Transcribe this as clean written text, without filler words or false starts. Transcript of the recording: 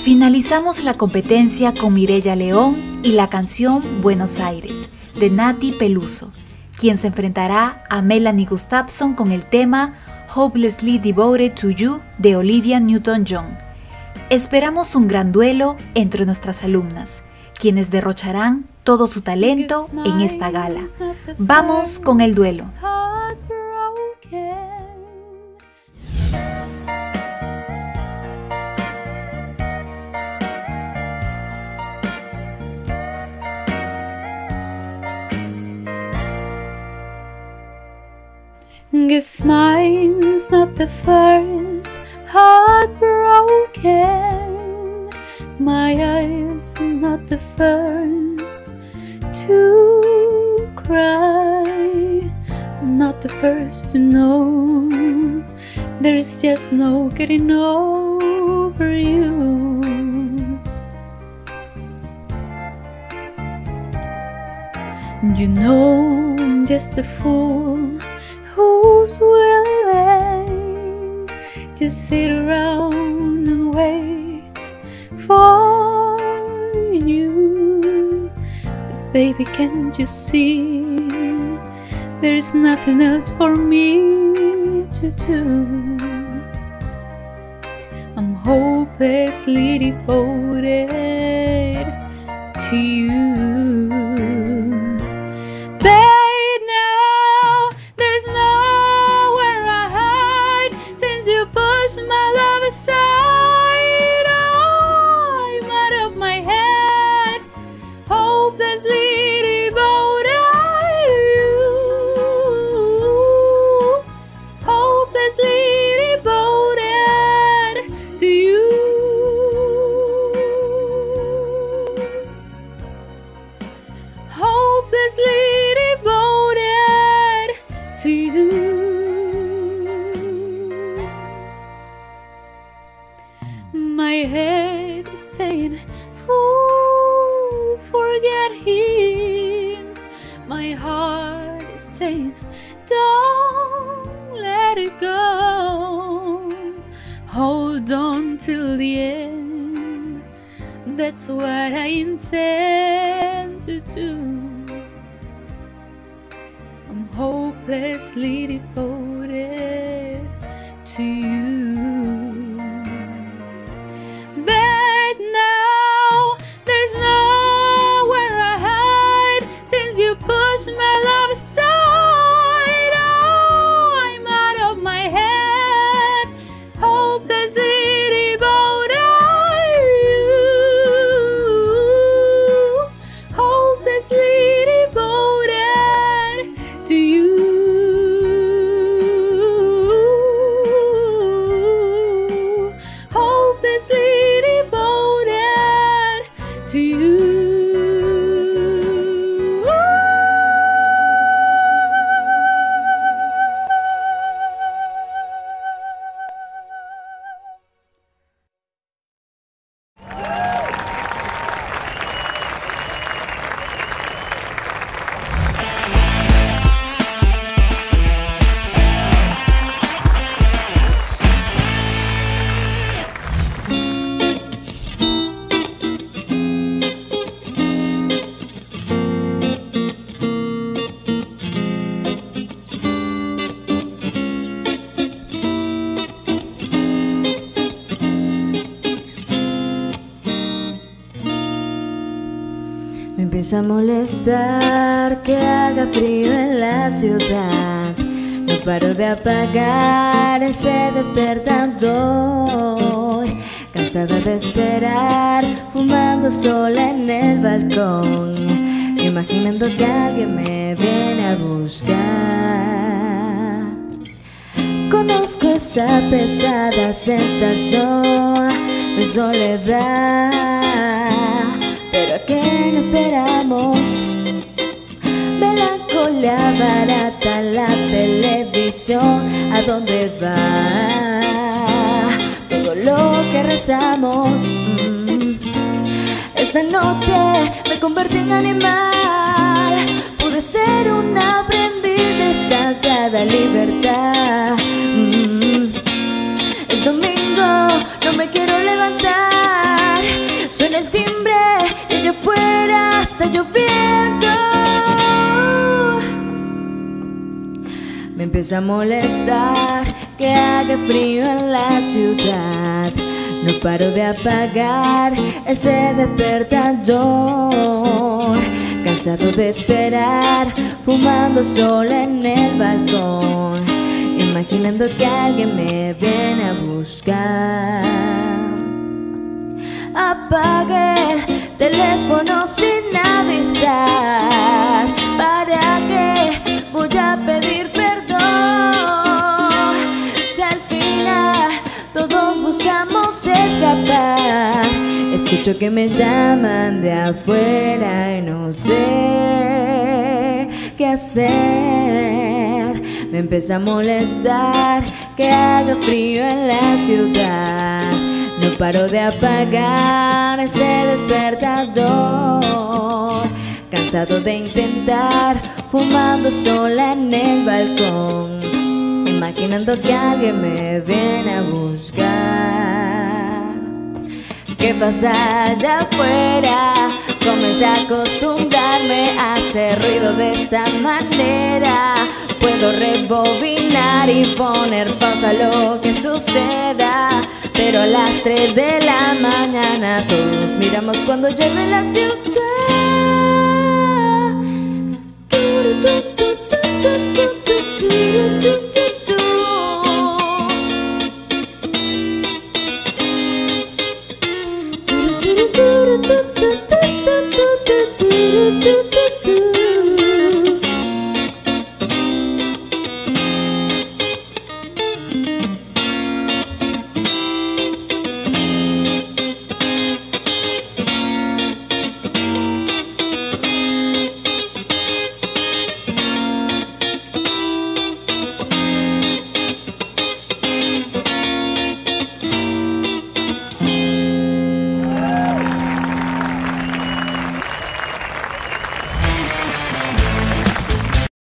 Finalizamos la competencia con Mireya León y la canción Buenos Aires, de Nati Peluso, quien se enfrentará a Melanie Gustafsson con el tema Hopelessly Devoted to You de Olivia Newton-John. Esperamos un gran duelo entre nuestras alumnas, quienes derrocharán todo su talento en esta gala. Vamos con el duelo. Guess mine's not the first heartbroken. My eyes are not the first to cry. I'm not the first to know. There's just no getting over you. You know I'm just a fool who's willing to sit around and wait for you. But baby, can't you see there's nothing else for me to do? I'm hopelessly devoted to you. My love aside, I'm out of my head, hopelessly devoted to you, hopelessly devoted to you, hopelessly devoted to you. My head is saying, fool, forget him. My heart is saying, don't let it go. Hold on till the end. That's what I intend to do. I'm hopelessly devoted to you. But now there's nowhere I hide since you pushed my love aside. I'm out of my head, hopelessly devoted to you, hopelessly devoted to you. To you. Me empieza a molestar que haga frío en la ciudad. No paro de apagar ese despertador. Cansada de esperar, fumando sola en el balcón, imaginando que alguien me viene a buscar. Conozco esa pesada sensación de soledad, pero ¿a quién esperamos? Melancolía barata, la televisión, ¿a dónde va? Todo lo que rezamos. Esta noche me convertí en animal. Pude ser un aprendiz de esta ansiada libertad. Es domingo, no me quiero levantar. Me empieza a molestar que haga frío en la ciudad. No paro de apagar ese despertador, cansado de esperar, fumando sola en el balcón, imaginando que alguien me viene a buscar. Apagué el teléfono sin avisar. ¿Para qué voy a pedir perdón? Si al final todos buscamos escapar. Escucho que me llaman de afuera y no sé qué hacer. Me empieza a molestar que haga frío en la ciudad. No paro de apagar ese despertador, cansado de intentar, fumando sola en el balcón, imaginando que alguien me viene a buscar. ¿Qué pasa allá afuera? Comencé a acostumbrarme a hacer ruido de esa manera. Puedo rebobinar y poner pausa a lo que suceda, pero a las 3 de la mañana todos miramos cuando llueve en la ciudad.